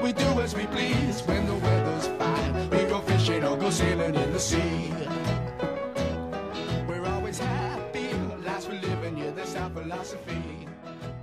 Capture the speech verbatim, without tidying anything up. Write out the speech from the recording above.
we do as we please. When the weather's fine, we go fishing or go sailing in the sea. We're always happy, last we're living, yeah, that's our philosophy.